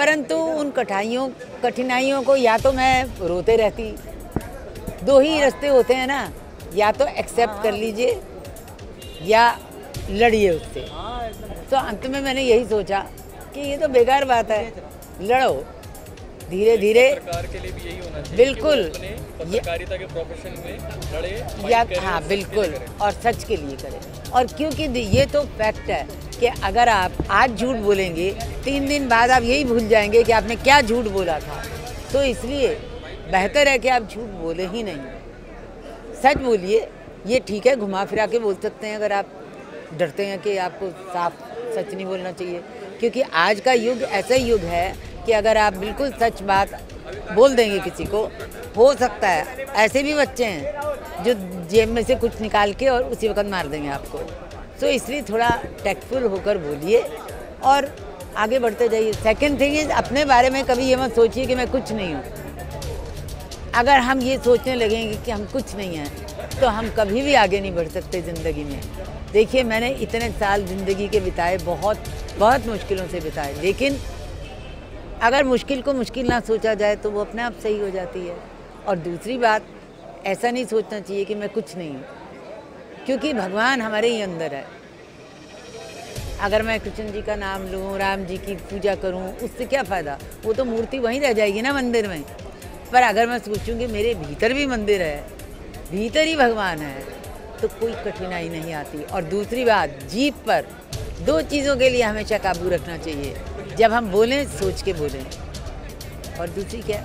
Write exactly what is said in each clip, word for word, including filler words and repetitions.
परंतु उन कठिनाइयों कठिनाइयों को या तो मैं रोते रहती, दो ही रास्ते होते हैं ना, या तो एक्सेप्ट कर लीजिए या लड़िए उससे। तो अंत में मैंने यही सोचा कि ये तो बेकार बात है, लड़ो धीरे धीरे। सरकार के लिए भी यही होना चाहिए, बिल्कुल, पत्रकारिता के प्रोफेशन में लड़े या हाँ बिल्कुल, और सच के लिए करें। और क्योंकि ये तो फैक्ट है कि अगर आप आज झूठ बोलेंगे, तीन दिन बाद आप यही भूल जाएंगे कि आपने क्या झूठ बोला था। तो इसलिए बेहतर है कि आप झूठ बोले ही नहीं, सच बोलिए। ये ठीक है, घुमा फिरा के बोल सकते हैं अगर आप डरते हैं कि आपको साफ सच नहीं बोलना चाहिए, क्योंकि आज का युग ऐसा युग है कि अगर आप बिल्कुल सच बात बोल देंगे किसी को, हो सकता है ऐसे भी बच्चे हैं जो जेब में से कुछ निकाल के और उसी वक्त मार देंगे आपको। तो इसलिए थोड़ा टैक्टफुल होकर बोलिए और आगे बढ़ते जाइए। सेकंड थिंग इज, अपने बारे में कभी ये मत सोचिए कि मैं कुछ नहीं हूँ। अगर हम ये सोचने लगेंगे कि हम कुछ नहीं हैं, तो हम कभी भी आगे नहीं बढ़ सकते ज़िंदगी में। देखिए, मैंने इतने साल ज़िंदगी के बिताए, बहुत बहुत मुश्किलों से बिताए, लेकिन अगर मुश्किल को मुश्किल ना सोचा जाए तो वो अपने आप सही हो जाती है। और दूसरी बात, ऐसा नहीं सोचना चाहिए कि मैं कुछ नहीं हूँ, क्योंकि भगवान हमारे ही अंदर है। अगर मैं कृष्ण जी का नाम लूँ, राम जी की पूजा करूँ, उससे क्या फ़ायदा? वो तो मूर्ति वहीं रह जाएगी ना मंदिर में। पर अगर मैं सोचूं कि मेरे भीतर भी मंदिर है, भीतर ही भगवान है, तो कोई कठिनाई नहीं आती। और दूसरी बात, जीभ पर दो चीज़ों के लिए हमेशा काबू रखना चाहिए, जब हम बोलें सोच के बोलें, और दूसरी क्या,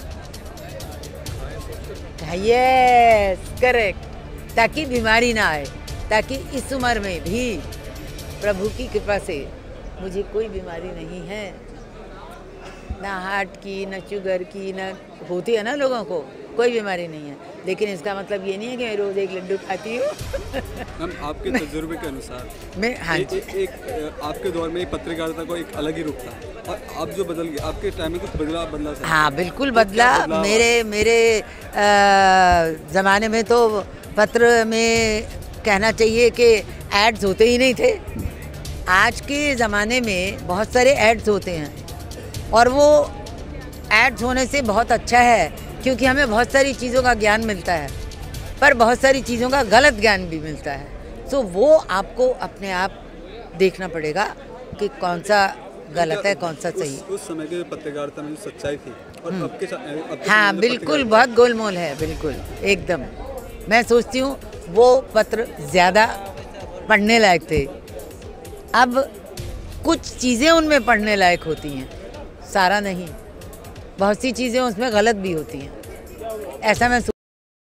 यस करेक्ट, ताकि बीमारी ना आए। ताकि इस उम्र में भी प्रभु की कृपा से मुझे कोई बीमारी नहीं है, ना हार्ट की, ना शुगर की, ना होती है ना लोगों को, कोई बीमारी नहीं है। लेकिन इसका मतलब ये नहीं है कि मैं रोज़ एक लड्डू खाती हूँ। मैम, आपके तजुर्बे के अनुसार मैं हाँ ए, ए, एक आपके दौर में पत्रकारिता को एक अलग ही रूप था, और अब जो बदल गया, आपके टाइम में कुछ बदला बदला सा? हाँ बिल्कुल बदला। मेरे मेरे ज़माने में तो पत्र में कहना चाहिए कि एड्स होते ही नहीं थे। आज के ज़माने में बहुत सारे एड्स होते हैं, और वो एड्स होने से बहुत अच्छा है, क्योंकि हमें बहुत सारी चीज़ों का ज्ञान मिलता है, पर बहुत सारी चीज़ों का गलत ज्ञान भी मिलता है। तो वो आपको अपने आप देखना पड़ेगा कि कौन सा गलत है, कौन सा सही। उस, उस समय के पत्रकारिता में जो सच्चाई थी और अब के, अब के हाँ बिल्कुल, बहुत गोलमोल है, बिल्कुल एकदम। मैं सोचती हूँ वो पत्र ज़्यादा पढ़ने लायक थे। अब कुछ चीज़ें उनमें पढ़ने लायक होती हैं, सारा नहीं, बहुत सी चीज़ें उसमें गलत भी होती हैं, ऐसा मैं